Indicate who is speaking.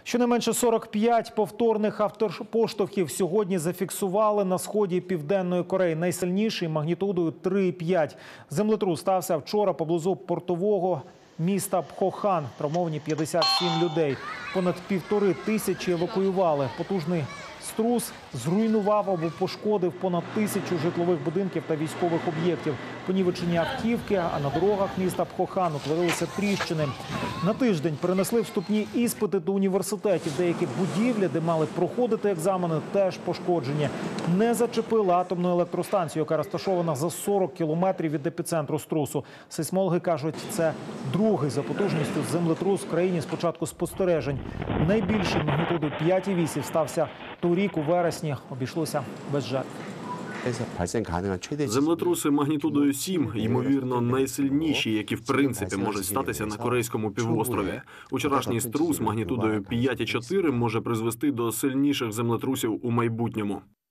Speaker 1: Щонайменше 45 повторних автопоштовхів сьогодні зафіксували на сході Південної Кореї. Найсильніший магнітудою 3,5. Землетрус стався вчора поблизу портового міста Пхохан. Травмовані 57 людей. Понад 1500 евакуювали. Потужний струс зруйнував або пошкодив понад 1000 житлових будинків та військових об'єктів. Понівечені автівки, а на дорогах міста Пхохан утворилися тріщини. На тиждень перенесли вступні іспити до університетів. Деякі будівлі, де мали проходити екзамени, теж пошкоджені. Не зачепили атомну електростанцію, яка розташована за 40 кілометрів від епіцентру струсу. Сейсмологи кажуть, це другий за потужністю землетрус в країні з початку спостережень. Найбільший магнітудою 5,8 стався торік у вересні. Обійшлося без жертв.
Speaker 2: Землетруси магнітудою 7, ймовірно, найсильніші, які в принципі можуть статися на Корейському півострові. Учорашній струс магнітудою 5,4 може призвести до сильніших землетрусів у майбутньому.